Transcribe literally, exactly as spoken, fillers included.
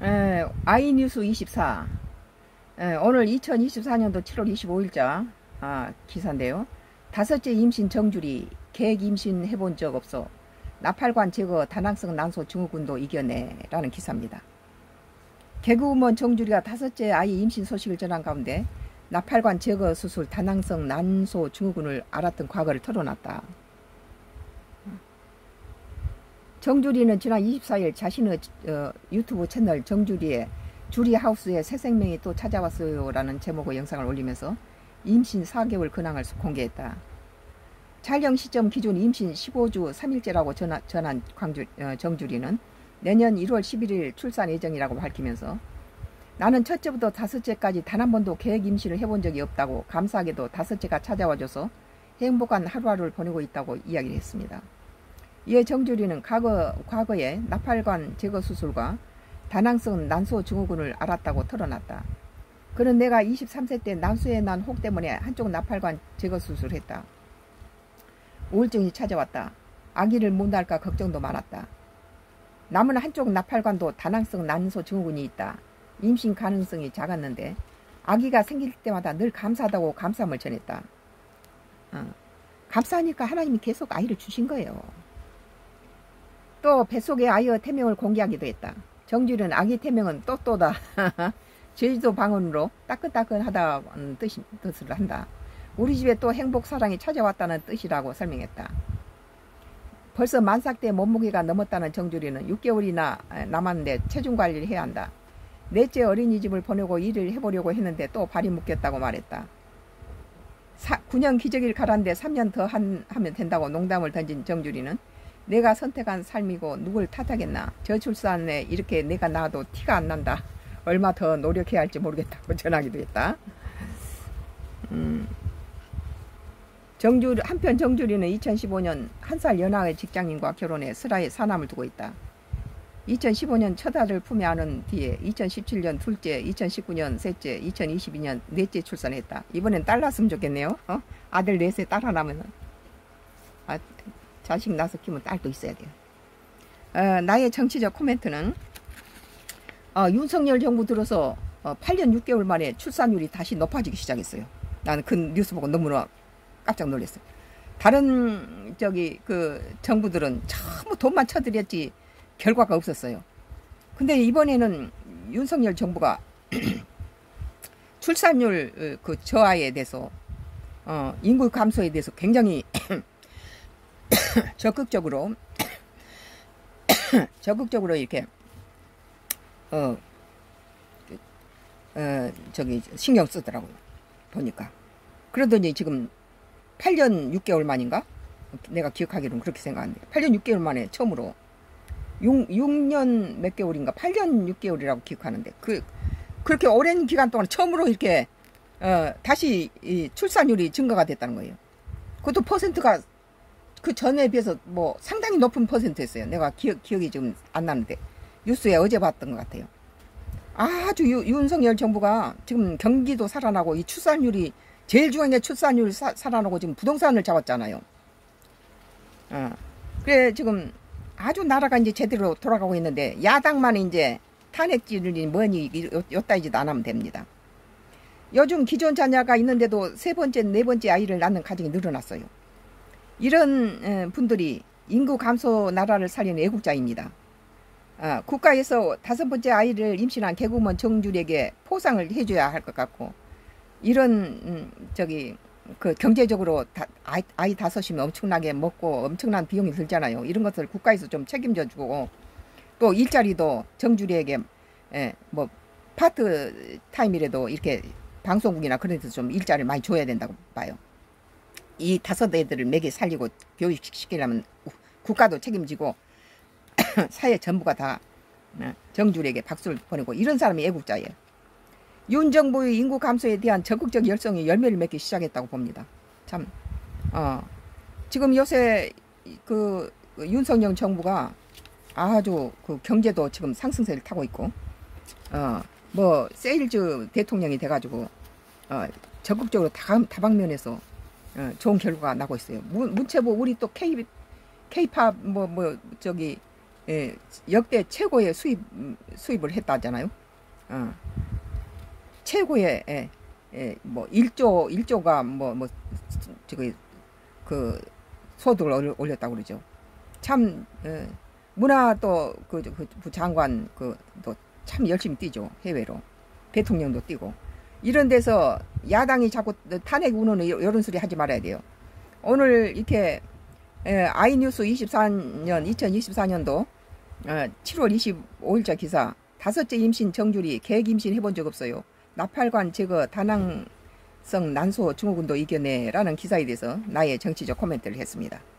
에, 아이뉴스 이십사. 에, 오늘 이천이십사 년도 칠월 이십오일자 아, 기사인데요. 다섯째 임신 정주리. 계획 임신 해본 적 없어. 나팔관 제거 다낭성 난소 증후군도 이겨내. 라는 기사입니다. 개그우먼 정주리가 다섯째 아이 임신 소식을 전한 가운데 나팔관 제거 수술 다낭성 난소 증후군을 앓았던 과거를 털어놨다. 정주리는 지난 이십사일 자신의 어, 유튜브 채널 정주리의 주리하우스에 새 생명이 또 찾아왔어요 라는 제목의 영상을 올리면서 임신 사 개월 근황을 공개했다. 촬영 시점 기준 임신 십오주 삼일째라고 전하, 전한 광주, 어, 정주리는 내년 일월 십일일 출산 예정이라고 밝히면서 나는 첫째부터 다섯째까지 단 한 번도 계획 임신을 해본 적이 없다고 감사하게도 다섯째가 찾아와줘서 행복한 하루하루를 보내고 있다고 이야기를 했습니다. 이에 정주리는 과거, 과거에 나팔관 제거 수술과 다낭성 난소 증후군을 앓았다고 털어놨다. 그는 내가 이십삼세 때 난소에 난 혹 때문에 한쪽 나팔관 제거 수술을 했다. 우울증이 찾아왔다. 아기를 못 낳을까 걱정도 많았다. 남은 한쪽 나팔관도 다낭성 난소 증후군이 있다. 임신 가능성이 작았는데 아기가 생길 때마다 늘 감사하다고 감사함을 전했다. 어. 감사하니까 하나님이 계속 아이를 주신 거예요. 또 뱃속의 아이의 태명을 공개하기도 했다. 정주리는 아기 태명은 또또다. 제주도 방언으로 따끈따끈하다는 뜻이, 뜻을 한다. 우리 집에 또 행복 사랑이 찾아왔다는 뜻이라고 설명했다. 벌써 만삭 때 몸무게가 넘었다는 정주리는 육 개월이나 남았는데 체중 관리를 해야 한다. 넷째 어린이집을 보내고 일을 해보려고 했는데 또 발이 묶였다고 말했다. 사, 구 년 기저귀를 갈았는데 삼 년 더 한, 하면 된다고 농담을 던진 정주리는 내가 선택한 삶이고 누굴 탓하겠나. 저출산에 이렇게 내가 낳아도 티가 안 난다. 얼마 더 노력해야 할지 모르겠다고 전하기도 했다. 음. 정주리, 한편 정주리는 이천십오년 한 살 연하의 직장인과 결혼해 슬하에 사남을 두고 있다. 이천십오년 첫 아들을 품에 안은 뒤에 이천십칠년 둘째, 이천십구년 셋째, 이천이십이년 넷째 출산했다. 이번엔 딸 낳았으면 좋겠네요. 어? 아들 넷에 딸 하나면 아, 자식 낳아서 키우면 딸도 있어야 돼요. 어, 나의 정치적 코멘트는 어, 윤석열 정부 들어서 어, 팔 년 육 개월 만에 출산율이 다시 높아지기 시작했어요. 나는 그 뉴스 보고 너무나 깜짝 놀랐어요. 다른 저기 그 정부들은 전부 돈만 쳐들였지 결과가 없었어요. 근데 이번에는 윤석열 정부가 출산율 그 저하에 대해서 어, 인구 감소에 대해서 굉장히 적극적으로 적극적으로 이렇게 어, 어 저기 신경 쓰더라고요. 보니까. 그러더니 지금 팔 년 육 개월 만인가? 내가 기억하기로는 그렇게 생각하는데 팔 년 육 개월 만에 처음으로 육 년 몇 개월인가 팔 년 육 개월이라고 기억하는데 그 그렇게 오랜 기간 동안 처음으로 이렇게 어, 다시 이 출산율이 증가가 됐다는 거예요. 그것도 퍼센트가 그 전에 비해서 뭐 상당히 높은 퍼센트였어요. 내가 기억, 기억이 지금 안 나는데 뉴스에 어제 봤던 것 같아요. 아주 유, 윤석열 정부가 지금 경기도 살아나고 이 출산율이 제일 중요한 게 출산율 사, 살아나고 지금 부동산을 잡았잖아요. 어. 그래 지금 아주 나라가 이제 제대로 돌아가고 있는데 야당만 이제 탄핵질이 뭐니 요따지도 안 하면 됩니다. 요즘 기존 자녀가 있는데도 세 번째 네 번째 아이를 낳는 가정이 늘어났어요. 이런 분들이 인구 감소 나라를 살리는 애국자입니다. 어, 국가에서 다섯 번째 아이를 임신한 개그우먼 정주리에게 포상을 해줘야 할 것 같고 이런 음, 저기 그 경제적으로 다, 아이, 아이 다섯이면 엄청나게 먹고 엄청난 비용이 들잖아요. 이런 것을 국가에서 좀 책임져 주고 또 일자리도 정주리에게 예, 뭐 파트 타임이라도 이렇게 방송국이나 그런 데서 좀 일자리를 많이 줘야 된다고 봐요. 이 다섯 애들을 매개 살리고 교육시키려면 국가도 책임지고 사회 전부가 다 정주리에게 박수를 보내고 이런 사람이 애국자예요. 윤 정부의 인구 감소에 대한 적극적 열성이 열매를 맺기 시작했다고 봅니다. 참, 어, 지금 요새 그 윤석열 정부가 아주 그 경제도 지금 상승세를 타고 있고, 어, 뭐 세일즈 대통령이 돼가지고 어, 적극적으로 다, 다방면에서 어, 좋은 결과가 나고 있어요. 문, 문체부 우리 또 K, K-팝 뭐, 뭐 저기 예, 역대 최고의 수입 수입을 했다잖아요. 어. 최고의 예, 예, 뭐 일조 일조가 뭐 뭐 저기 그 소득을 올려- 올렸다고 그러죠. 참 예, 문화 또그 그, 그 장관 그 또 참 열심히 뛰죠. 해외로 대통령도 뛰고 이런 데서 야당이 자꾸 탄핵 운운을 이런 소리 하지 말아야 돼요. 오늘 이렇게 예, 아이뉴스 이십사 년 이천이십사 년도 어, 칠월 이십오일자 기사 다섯째 임신 정주리 계획 임신 해본 적 없어요. 나팔관 제거 다낭성 난소 증후군도 이겨내라는 기사에 대해서 나의 정치적 코멘트를 했습니다.